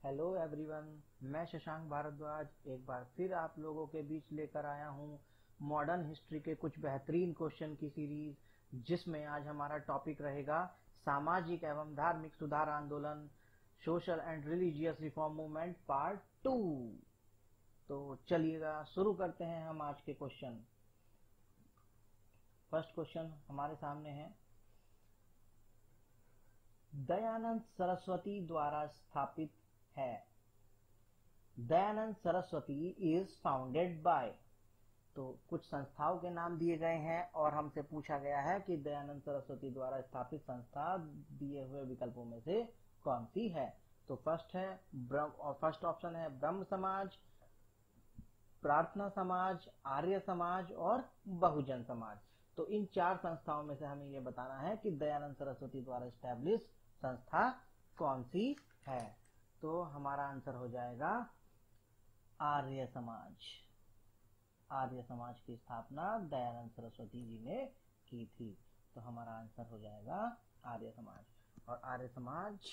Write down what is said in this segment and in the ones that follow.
Hello everyone, मैं शशांक भारद्वाज एक बार फिर आप लोगों के बीच लेकर आया हूँ मॉडर्न हिस्ट्री के कुछ बेहतरीन क्वेश्चन की सीरीज, जिसमें आज हमारा टॉपिक रहेगा सामाजिक एवं धार्मिक सुधार आंदोलन, social and religious reform movement part 2। तो चलिएगा शुरू करते हैं हम आज के क्वेश्चन। फर्स्ट क्वेश्चन हमारे सामने है, दयानंद सरस्वती द्वारा स्थापित है। Dayanand Saraswati is founded by. तो कुछ संस्थाओं के नाम दिए गए हैं और हमसे पूछा गया है कि दयानंद सरस्वती द्वारा स्थापित संस्था दिए हुए विकल्पों में से कौन सी है। तो फर्स्ट ऑप्शन है ब्रह्म समाज, प्रार्थना समाज, आर्य समाज और बहुजन समाज। तो इन चार संस्थाओं में से हमें यह बताना है कि दयानंद सरस्वती द्वारा स्टैब्लिश संस्था कौन सी है। तो हमारा आंसर हो जाएगा आर्य समाज। आर्य समाज की स्थापना दयानंद सरस्वती जी ने की थी। तो हमारा आंसर हो जाएगा आर्य समाज। और आर्य समाज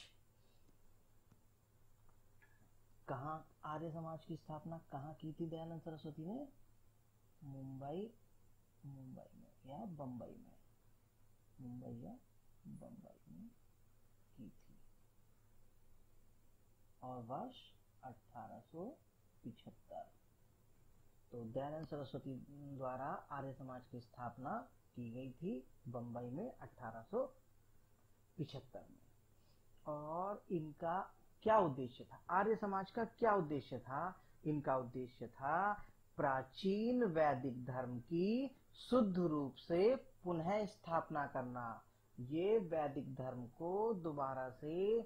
आर्य समाज की स्थापना कहाँ की थी दयानंद सरस्वती ने? मुंबई में या बंबई में? मुंबई या बंबई में की थी और वर्ष 1875। तो दयानंद सरस्वती द्वारा आर्य समाज की स्थापना की गई थी बंबई में 1875 में। और इनका क्या उद्देश्य था? आर्य समाज का क्या उद्देश्य था? इनका उद्देश्य था प्राचीन वैदिक धर्म की शुद्ध रूप से पुनः स्थापना करना। ये वैदिक धर्म को दोबारा से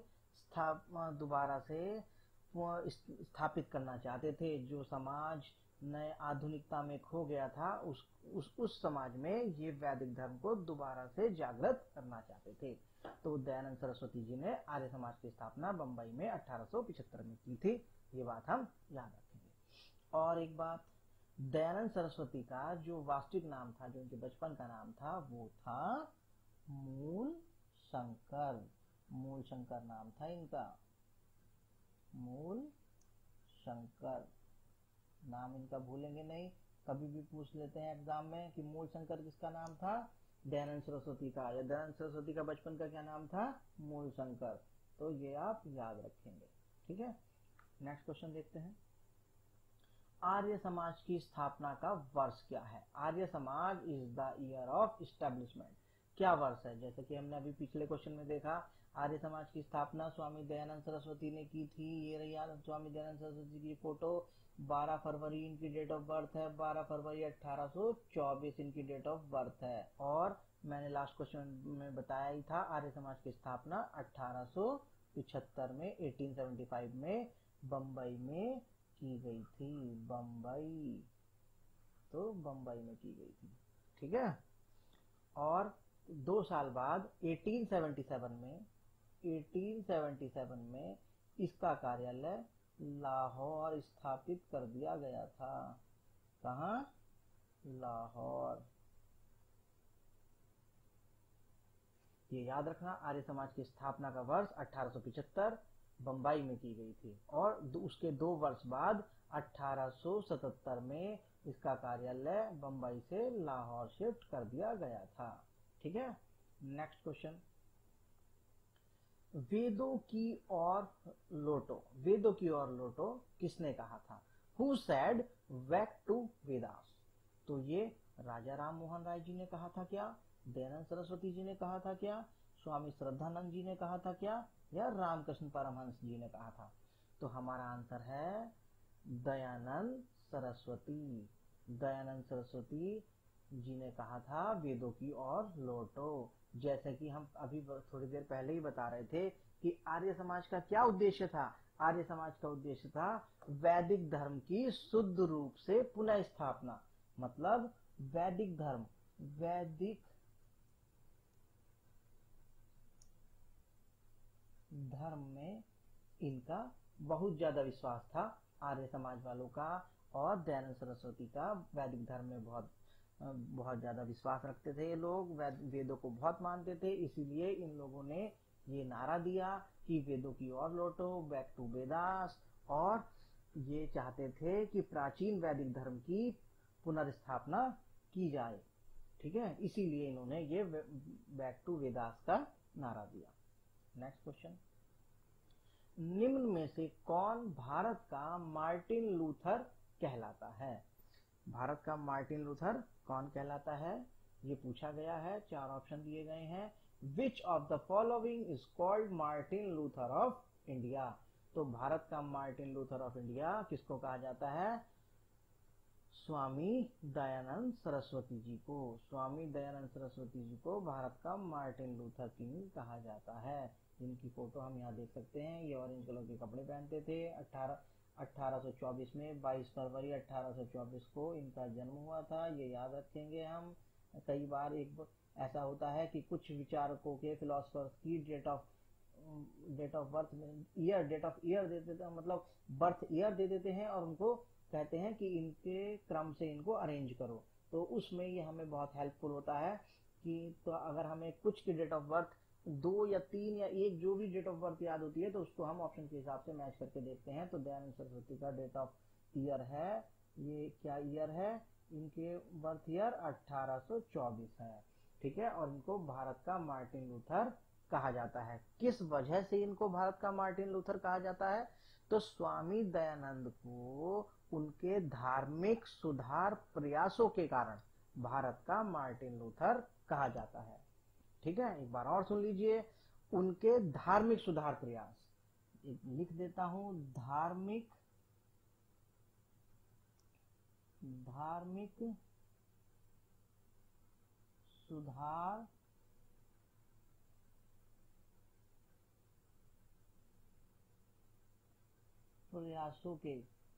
स्थापित करना चाहते थे। जो समाज नए आधुनिकता में खो गया था, उस समाज में ये वैदिक धर्म को दोबारा से जागृत करना चाहते थे। तो दयानंद सरस्वती जी ने आर्य समाज की स्थापना बंबई में 1875 में की थी। ये बात हम याद रखेंगे। और एक बात, दयानंद सरस्वती का जो वास्तविक नाम था, जो उनके बचपन का नाम था, वो था मूल शंकर। मूल शंकर नाम था इनका। मूल शंकर नाम इनका भूलेंगे नहीं। कभी भी पूछ लेते हैं एग्जाम में कि मूल शंकर किसका नाम था? दयानंद सरस्वती का। या दयानंद सरस्वती का बचपन का क्या नाम था? मूल शंकर। तो ये आप याद रखेंगे, ठीक है। नेक्स्ट क्वेश्चन देखते हैं। आर्य समाज की स्थापना का वर्ष क्या है? Arya Samaj is the year of establishment. क्या वर्ष है? जैसे कि हमने अभी पिछले क्वेश्चन में देखा, आर्य समाज की स्थापना स्वामी दयानंद सरस्वती ने की थी। ये रही स्वामी दयानंद सरस्वती की फोटो। 12 फरवरी इनकी डेट ऑफ बर्थ है। 12 फरवरी 1824 इनकी डेट ऑफ बर्थ है। और मैंने लास्ट क्वेश्चन में बताया ही था, आर्य समाज की स्थापना 1875 में 1875 में बंबई में की गई थी। बंबई, तो बंबई में की गई थी, ठीक है। और 2 साल बाद 1877 में इसका कार्यालय लाहौर स्थापित कर दिया गया था। कहाँ? लाहौर। ये याद रखना, आर्य समाज की स्थापना का वर्ष 1875 बंबई में की गई थी। और उसके 2 वर्ष बाद 1877 में इसका कार्यालय बंबई से लाहौर शिफ्ट कर दिया गया था, ठीक है। नेक्स्ट क्वेश्चन, वेदों की ओर लौटो। वेदों की ओर लौटो किसने कहा था? Who said back to Vedas? तो ये राजा राम मोहन राय जी ने कहा था क्या? दयानंद सरस्वती जी ने कहा था क्या? स्वामी श्रद्धानंद जी ने कहा था क्या? या रामकृष्ण परमहंस जी ने कहा था? तो हमारा आंसर है दयानंद सरस्वती। दयानंद सरस्वती जी ने कहा था वेदों की ओर लौटो। जैसे कि हम अभी थोड़ी देर पहले ही बता रहे थे कि आर्य समाज का क्या उद्देश्य था? आर्य समाज का उद्देश्य था वैदिक धर्म की शुद्ध रूप से पुनः स्थापना। मतलब वैदिक धर्म, वैदिक धर्म में इनका बहुत ज्यादा विश्वास था, आर्य समाज वालों का। और दयानंद सरस्वती का वैदिक धर्म में बहुत ज्यादा विश्वास रखते थे ये लोग। वेदों को बहुत मानते थे। इसीलिए इन लोगों ने ये नारा दिया कि वेदों की ओर लौटो, बैक टू वेदास, और ये चाहते थे कि प्राचीन वैदिक धर्म की पुनर्स्थापना की जाए। ठीक है, इसीलिए इन्होंने ये बैक टू वेदास का नारा दिया। नेक्स्ट क्वेश्चन, निम्न में से कौन भारत का मार्टिन लूथर कहलाता है? भारत का मार्टिन लूथर कौन कहलाता है, ये पूछा गया है। 4 ऑप्शन दिए गए हैं। Which of the following is called Martin Luther of India? तो भारत का मार्टिन लूथर ऑफ इंडिया किसको कहा जाता है? स्वामी दयानंद सरस्वती जी को। स्वामी दयानंद सरस्वती जी को भारत का मार्टिन लूथर किंग कहा जाता है। जिनकी फोटो हम यहाँ देख सकते हैं। ये ऑरेंज कलर के कपड़े पहनते थे। 1824 में 22 फरवरी 1824 को इनका जन्म हुआ था। ये याद रखेंगे हम। कई बार ऐसा होता है कि कुछ विचारकों के, फिलोसफर्स की डेट ऑफ बर्थ में डेट ऑफ ईयर दे देते हैं, मतलब बर्थ ईयर दे देते हैं और उनको कहते हैं कि इनके क्रम से इनको अरेंज करो। तो उसमें ये हमें बहुत हेल्पफुल होता है कि तो अगर हमें कुछ की डेट ऑफ बर्थ 2 या 3 या 1 जो भी डेट ऑफ बर्थ याद होती है तो उसको हम ऑप्शन के हिसाब से मैच करके देखते हैं। तो दयानंद सरस्वती का डेट ऑफ ईयर है, ये क्या ईयर है, इनके बर्थ ईयर 1824 है। ठीक है, और इनको भारत का मार्टिन लूथर कहा जाता है। किस वजह से इनको भारत का मार्टिन लूथर कहा जाता है? तो स्वामी दयानंद को उनके धार्मिक सुधार प्रयासों के कारण भारत का मार्टिन लूथर कहा जाता है। ठीक है, एक बार और सुन लीजिए, उनके धार्मिक सुधार प्रयास, लिख देता हूं, धार्मिक सुधार प्रयासों के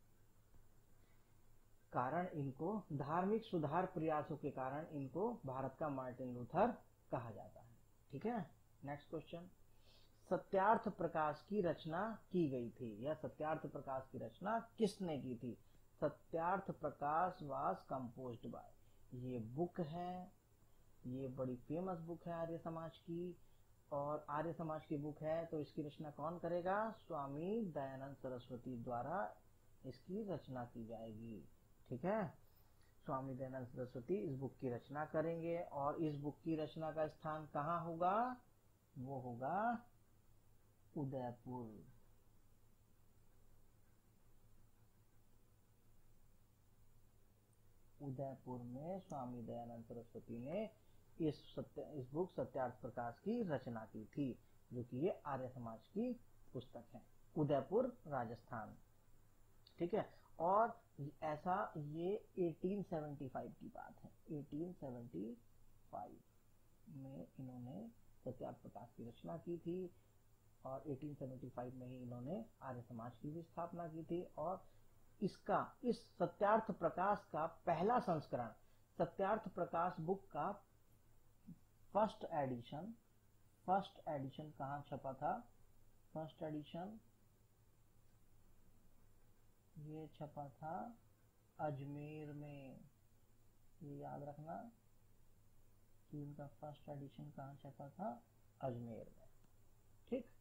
कारण इनको, धार्मिक सुधार प्रयासों के कारण इनको भारत का मार्टिन लूथर कहा जाता है। ठीक है, नेक्स्ट क्वेश्चन, सत्यार्थ प्रकाश की रचना की गई थी, या सत्यार्थ प्रकाश की रचना किसने की थी? Satyarth Prakash was composed by, ये बुक है, ये बड़ी फेमस बुक है आर्य समाज की, और आर्य समाज की बुक है तो इसकी रचना कौन करेगा? स्वामी दयानंद सरस्वती द्वारा इसकी रचना की जाएगी। ठीक है, स्वामी दयानंद सरस्वती इस बुक की रचना करेंगे, और इस बुक की रचना का स्थान कहाँ होगा? वो होगा उदयपुर। उदयपुर में स्वामी दयानंद सरस्वती ने इस बुक सत्यार्थ प्रकाश की रचना की थी, जो कि ये आर्य समाज की पुस्तक है। उदयपुर, राजस्थान। ठीक है, और ऐसा ये 1875 की बात है। 1875 में इन्होंने सत्यार्थ प्रकाश की रचना की थी, और 1875 में ही इन्होंने आर्य समाज की भी स्थापना की थी। और इस सत्यार्थ प्रकाश का पहला संस्करण, सत्यार्थ प्रकाश बुक का फर्स्ट एडिशन कहाँ छपा था? फर्स्ट एडिशन ये छपा था अजमेर में। ये याद रखना कि इनका फर्स्ट एडिशन कहाँ छपा था? अजमेर में। ठीक,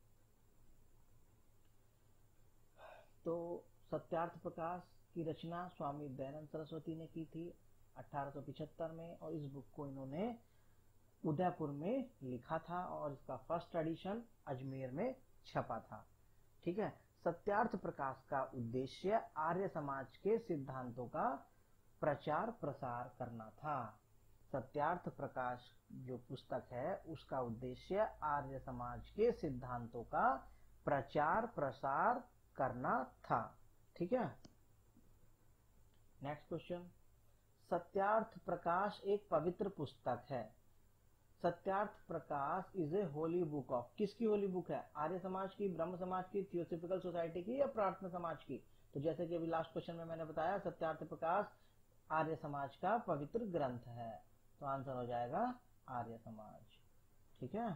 तो सत्यार्थ प्रकाश की रचना स्वामी दयानंद सरस्वती ने की थी 1875 में, और इस बुक को इन्होंने उदयपुर में लिखा था, और इसका फर्स्ट एडिशन अजमेर में छपा था। ठीक है, सत्यार्थ प्रकाश का उद्देश्य आर्य समाज के सिद्धांतों का प्रचार प्रसार करना था। सत्यार्थ प्रकाश जो पुस्तक है उसका उद्देश्य आर्य समाज के सिद्धांतों का प्रचार प्रसार करना था। ठीक है, नेक्स्ट क्वेश्चन, सत्यार्थ प्रकाश एक पवित्र पुस्तक है। Satyarth Prakash is a holy book of, किसकी होली बुक है? आर्य समाज की, ब्रह्म समाज की, थियोसॉफिकल सोसाइटी की, या प्रार्थना समाज की? तो जैसे कि अभी लास्ट क्वेश्चन में मैंने बताया, सत्यार्थ प्रकाश आर्य समाज का पवित्र ग्रंथ है, तो आंसर हो जाएगा आर्य समाज। ठीक है,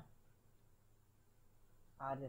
आर्य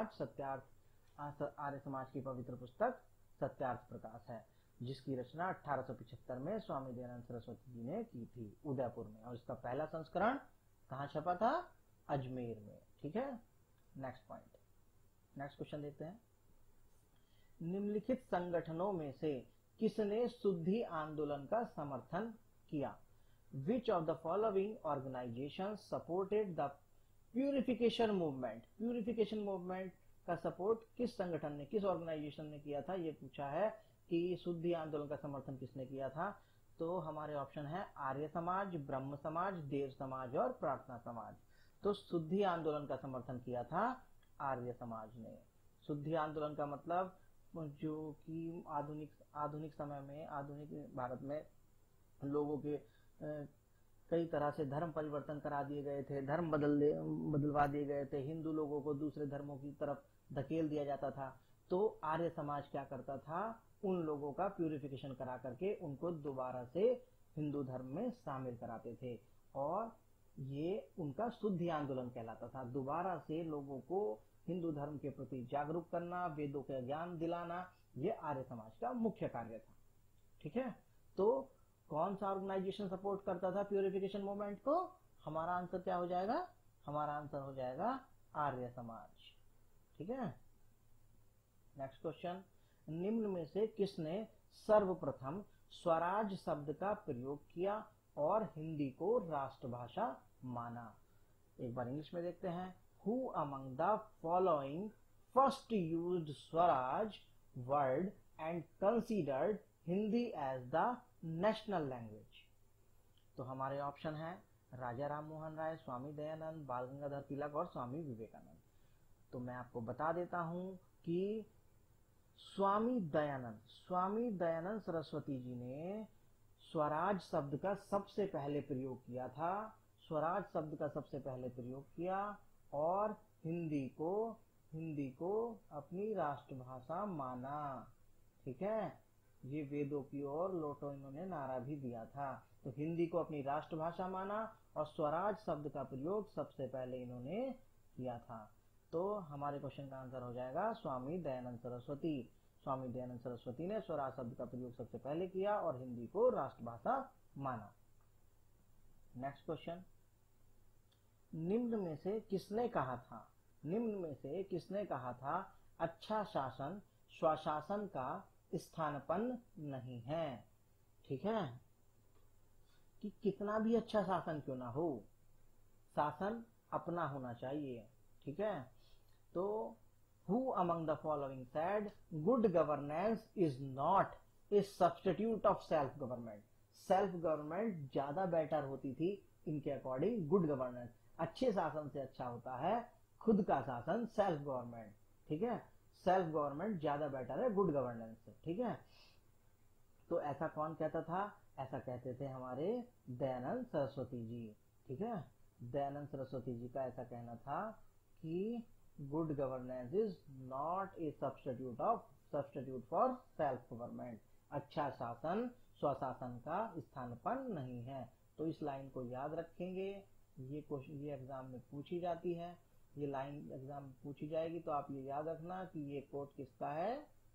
समाज की पवित्र पुस्तक सत्यार्थ प्रकाश है, जिसकी रचना 1875 में स्वामी दयानंद सरस्वती जी ने की थी उदयपुर में, और इसका पहला संस्करण कहाँ छपा था? अजमेर में। ठीक है, नेक्स्ट पॉइंट, नेक्स्ट क्वेश्चन देखते हैं। निम्नलिखित संगठनों में से किसने शुद्धि आंदोलन का समर्थन किया? Which of the following organizations supported the purification movement? Purification movement का सपोर्ट किस संगठन ने, किस ऑर्गेनाइजेशन ने किया था, ये पूछा है कि शुद्धि आंदोलन का समर्थन किसने किया था। तो हमारे ऑप्शन है आर्य समाज, ब्रह्म समाज, देव समाज और प्रार्थना समाज। तो शुद्धि आंदोलन का समर्थन किया था आर्य समाज ने। शुद्धि आंदोलन का मतलब जो कि आधुनिक समय में, आधुनिक भारत में लोगों के कई तरह से धर्म परिवर्तन करा दिए गए थे, धर्म बदलवा दिए गए थे, हिंदू लोगों को दूसरे धर्मों की तरफ धकेल दिया जाता था। तो आर्य समाज क्या करता था, उन लोगों का प्यूरिफिकेशन करा करके उनको दोबारा से हिंदू धर्म में शामिल कराते थे, और ये उनका शुद्धि आंदोलन कहलाता था। दोबारा से लोगों को हिंदू धर्म के प्रति जागरूक करना, वेदों का ज्ञान दिलाना, ये आर्य समाज का मुख्य कार्य था। ठीक है, तो कौन सा ऑर्गेनाइजेशन सपोर्ट करता था प्यूरिफिकेशन मूवमेंट को? हमारा आंसर क्या हो जाएगा? हमारा आंसर हो जाएगा आर्य समाज। ठीक है, नेक्स्ट क्वेश्चन। निम्न में से किसने सर्वप्रथम स्वराज शब्द का प्रयोग किया और हिंदी को राष्ट्रभाषा माना? एक बार इंग्लिश में देखते हैं। Who among the following first used Swaraj word and considered Hindi as the national language? तो हमारे ऑप्शन है राजा राम मोहन राय, स्वामी दयानंद, बाल गंगाधर तिलक और स्वामी विवेकानंद। तो मैं आपको बता देता हूं कि स्वामी दयानंद सरस्वती जी ने स्वराज शब्द का सबसे पहले प्रयोग किया था। स्वराज शब्द का सबसे पहले प्रयोग किया और हिंदी को अपनी राष्ट्रभाषा माना। ठीक है, ये वेदों की ओर लौटो इन्होंने नारा भी दिया था। तो हिंदी को अपनी राष्ट्रभाषा माना और स्वराज शब्द का प्रयोग सबसे पहले इन्होंने किया था। तो हमारे क्वेश्चन का आंसर हो जाएगा स्वामी दयानंद सरस्वती। स्वामी दयानंद सरस्वती ने स्वराज शब्द का प्रयोग सबसे पहले किया और हिंदी को राष्ट्रभाषा माना। Next question. निम्न में से किसने कहा था अच्छा शासन स्वशासन का स्थानपन्न नहीं है? ठीक है, कि कितना भी अच्छा शासन क्यों ना हो, शासन अपना होना चाहिए। ठीक है, तो who among the following said good governance is not a substitute of self government? Self government ज्यादा बेटर होती थी इनके अकॉर्डिंग गुड गवर्नेंस। अच्छे शासन से अच्छा होता है खुद का शासन, सेल्फ गवर्नमेंट। ठीक है, सेल्फ गवर्नमेंट ज्यादा बेटर है गुड गवर्नेंस से। ठीक है, तो ऐसा कौन कहता था? ऐसा कहते थे हमारे दयानंद सरस्वती जी। ठीक है, दयानंद सरस्वती जी का ऐसा कहना था कि good governance is not a substitute for self government. अच्छा शासन स्वशासन का स्थानपन्न नहीं है। तो इस लाइन को याद रखेंगे, ये एग्जाम में पूछी जाती है, ये लाइन एग्जाम में पूछी जाएगी। तो आप ये याद रखना कि ये कोट किसका है,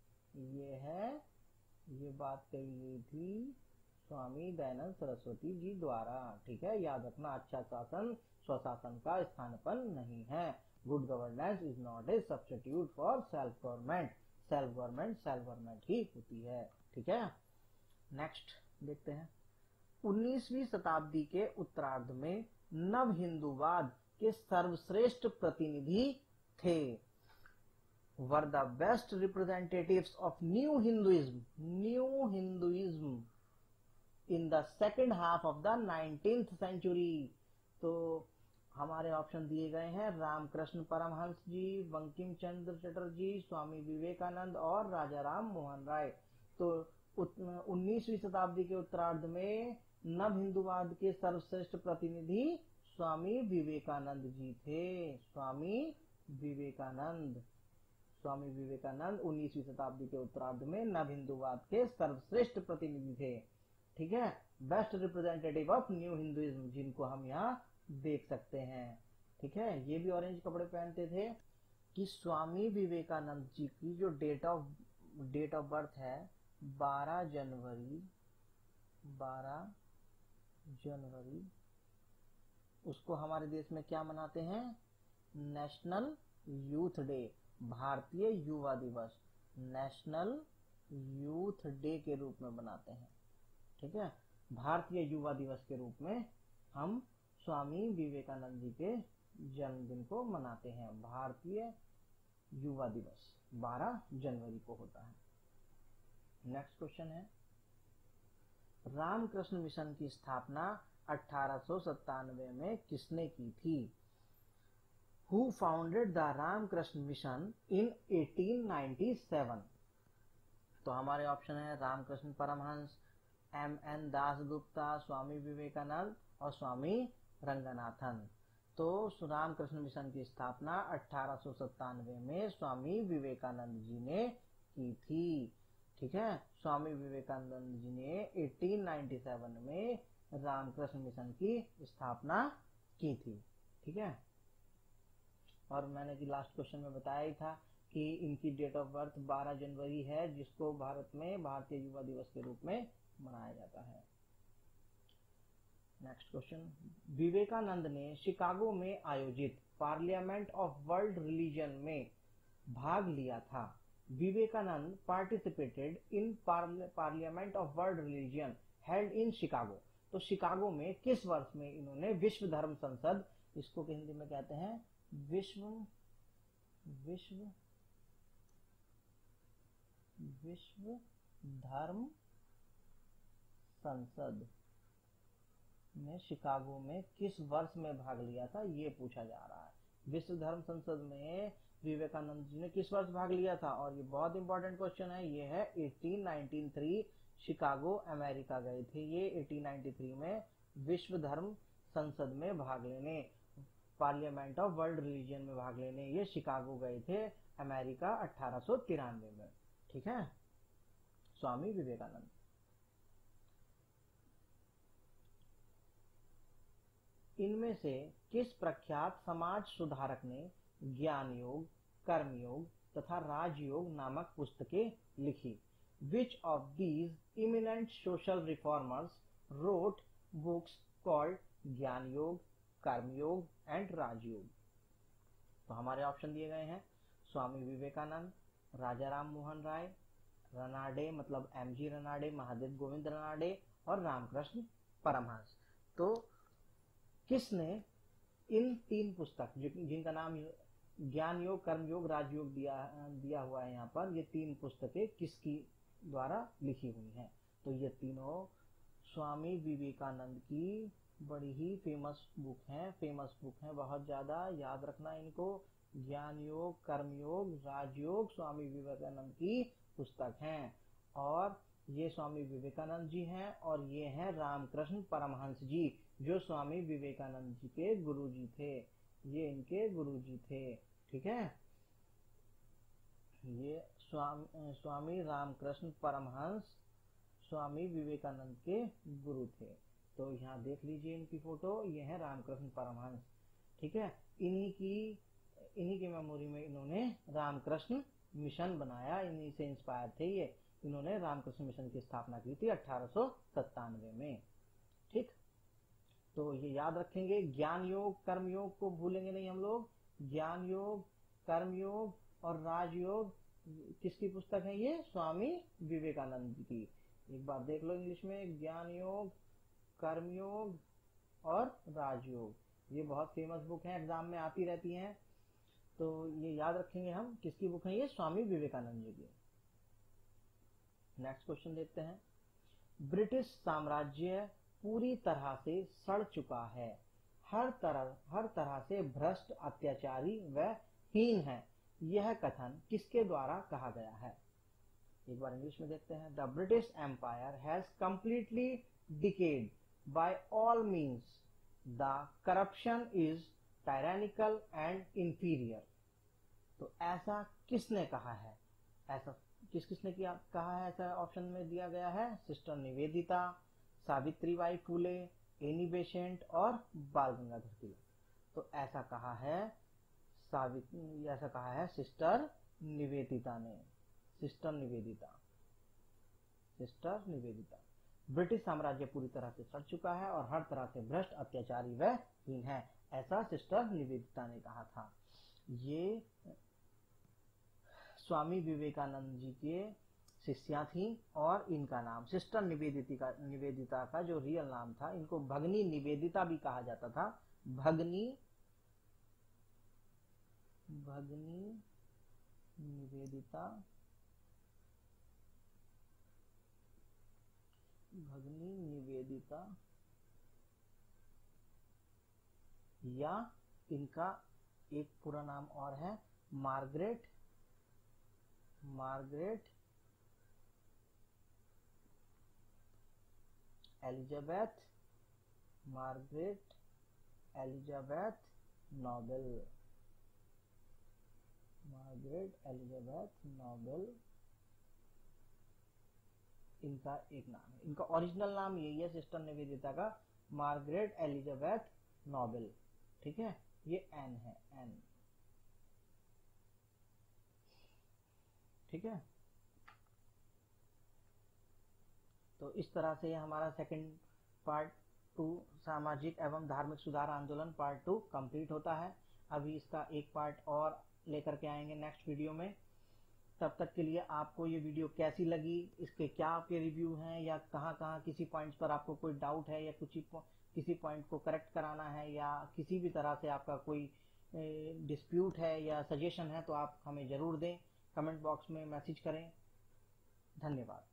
ये बात कही गई थी स्वामी दयानंद सरस्वती जी द्वारा। ठीक है, याद रखना, अच्छा शासन स्वशासन का स्थानपन्न नहीं है। Good governance is not a substitute for self government. Self government ही होती है। ठीक है, नेक्स्ट देखते हैं। 19वीं शताब्दी के उत्तरार्ध में नव हिंदूवाद के सर्वश्रेष्ठ प्रतिनिधि थे। Were the best representatives of new Hinduism in the second half of the 19th century. तो हमारे ऑप्शन दिए गए हैं रामकृष्ण परमहंस जी, बंकिम चंद्र चटर्जी, स्वामी विवेकानंद और राजा राम मोहन राय। तो 19वीं शताब्दी के उत्तरार्ध में नव हिंदूवाद के सर्वश्रेष्ठ प्रतिनिधि स्वामी विवेकानंद जी थे। स्वामी विवेकानंद 19वीं शताब्दी के उत्तरार्ध में नव हिंदूवाद के सर्वश्रेष्ठ प्रतिनिधि थे। ठीक है, best representative of new Hinduism, जिनको हम यहाँ देख सकते हैं। ठीक है, ये भी ऑरेंज कपड़े पहनते थे। कि स्वामी विवेकानंद जी की जो डेट ऑफ बर्थ है 12 जनवरी, उसको हमारे देश में क्या मनाते हैं? National youth day, Bharatiya Yuva दिवस, नेशनल यूथ डे के रूप में मनाते हैं। ठीक है, भारतीय युवा दिवस के रूप में हम स्वामी विवेकानंद जी के जन्मदिन को मनाते हैं। भारतीय युवा दिवस 12 जनवरी को होता है। नेक्स्ट क्वेश्चन है, रामकृष्ण मिशन की स्थापना 1897 में किसने की थी? Who founded the Ramakrishna Mission in 1897? तो हमारे ऑप्शन है रामकृष्ण परमहंस, M.N. दासगुप्ता, स्वामी विवेकानंद और स्वामी रंगनाथन। तो रामकृष्ण मिशन की स्थापना 1897 में स्वामी विवेकानंद जी ने की थी। ठीक है, स्वामी विवेकानंद जी ने 1897 में रामकृष्ण मिशन की स्थापना की थी। ठीक है, और मैंने कि लास्ट क्वेश्चन में बताया ही था कि इनकी डेट ऑफ बर्थ 12 जनवरी है, जिसको भारत में भारतीय युवा दिवस के रूप में मनाया जाता है। नेक्स्ट क्वेश्चन, विवेकानंद ने शिकागो में आयोजित पार्लियामेंट ऑफ वर्ल्ड रिलीजन में भाग लिया था। Vivekananda participated in parliament of world religion held in Chicago. तो शिकागो में किस वर्ष में इन्होंने विश्व धर्म संसद, इसको हिंदी में कहते हैं विश्व धर्म संसद में शिकागो में किस वर्ष में भाग लिया था, ये पूछा जा रहा है। विश्व धर्म संसद में विवेकानंद जी ने किस वर्ष भाग लिया था, और ये बहुत इंपॉर्टेंट क्वेश्चन है। ये है 1893, शिकागो अमेरिका गए थे ये 1893 में विश्व धर्म संसद में भाग लेने, पार्लियामेंट ऑफ वर्ल्ड रिलीजन में भाग लेने ये शिकागो गए थे अमेरिका 1893 में। ठीक है, स्वामी विवेकानंद। इनमें से किस प्रख्यात समाज सुधारक ने ज्ञान योग, कर्मयोग तथा राजयोग नामक पुस्तकें लिखी? Which of these eminent social reformers wrote books called ज्ञान योग, कर्मयोग एंड राजयोग? तो हमारे ऑप्शन दिए गए हैं स्वामी विवेकानंद, राजा राम मोहन राय, रनाडे मतलब एमजी रनाडे, महादेव गोविंद रनाडे और रामकृष्ण परमहंस। तो किसने इन तीन पुस्तक जिनका नाम ज्ञान योग, कर्म योग, राजयोग दिया हुआ है यहाँ पर, ये तीन पुस्तकें किसकी द्वारा लिखी हुई हैं? तो ये तीनों स्वामी विवेकानंद की बड़ी ही फेमस बुक हैं बहुत ज्यादा, याद रखना इनको। ज्ञान योग, कर्म योग, राजयोग स्वामी विवेकानंद की पुस्तक हैं, और ये स्वामी विवेकानंद जी हैं, और ये हैं रामकृष्ण परमहंस जी, जो स्वामी विवेकानंद जी के गुरु जी थे। ये इनके गुरु जी थे। ठीक है, ये स्वामी रामकृष्ण परमहंस स्वामी विवेकानंद के गुरु थे। तो यहाँ देख लीजिए इनकी फोटो, ये है रामकृष्ण परमहंस। ठीक है, इन्हीं की मेमोरी में इन्होंने रामकृष्ण मिशन बनाया, इन्हीं से इंस्पायर थे ये। इन्होंने रामकृष्ण मिशन की स्थापना की थी 1897 में। ठीक, तो ये याद रखेंगे, ज्ञान योग, कर्म योग को भूलेंगे नहीं हम लोग। ज्ञान योग, कर्म योग और राजयोग किसकी पुस्तक है? ये स्वामी विवेकानंद जी की। एक बार देख लो इंग्लिश में, ज्ञान योग, कर्म योग और राजयोग, ये बहुत फेमस बुक है, एग्जाम में आती रहती हैं। तो ये याद रखेंगे हम, किसकी बुक है ये? स्वामी विवेकानंद जी की। नेक्स्ट क्वेश्चन देखते हैं, ब्रिटिश साम्राज्य पूरी तरह से सड़ चुका है, हर तरह से भ्रष्ट, अत्याचारी व हीन है, यह कथन किसके द्वारा कहा गया है? एक बार इंग्लिश में देखते हैं, the British empire has completely decayed by all means, the corruption is tyrannical and inferior. तो ऐसा किसने कहा है? ऐसा किसने कहा है? ऐसा ऑप्शन में दिया गया है sister Nivedita, Savitribai Phule, Annie Besant और बाल गंगाधर तिलक। तो ऐसा कहा है सिस्टर निवेदिता ने। सिस्टर निवेदिता। ब्रिटिश साम्राज्य पूरी तरह से सड़ चुका है और हर तरह से भ्रष्ट, अत्याचारी व हीन है, ऐसा सिस्टर निवेदिता ने कहा था। ये स्वामी विवेकानंद जी के शिष्या थी और इनका नाम सिस्टर निवेदिता का जो रियल नाम था, इनको भगनी निवेदिता भी कहा जाता था। भगनी निवेदिता, या इनका एक पूरा नाम और है मार्गरेट एलिजाबेथ नोबेल इनका एक नाम है। इनका ओरिजिनल नाम यही है सिस्टर निवेदिता का, मार्गरेट एलिजाबेथ नोबेल। ठीक है, ये एन है, एन। ठीक है, तो इस तरह से हमारा सेकंड पार्ट 2 सामाजिक एवं धार्मिक सुधार आंदोलन पार्ट 2 कंप्लीट होता है। अभी इसका एक पार्ट और लेकर के आएंगे नेक्स्ट वीडियो में। तब तक के लिए आपको ये वीडियो कैसी लगी, इसके क्या आपके रिव्यू हैं, या कहाँ किसी पॉइंट्स पर आपको कोई डाउट है, या किसी पॉइंट को करेक्ट कराना है, या किसी भी तरह से आपका कोई डिस्प्यूट है या सजेशन है, तो आप हमें ज़रूर दें, कमेंट बॉक्स में मैसेज करें। धन्यवाद।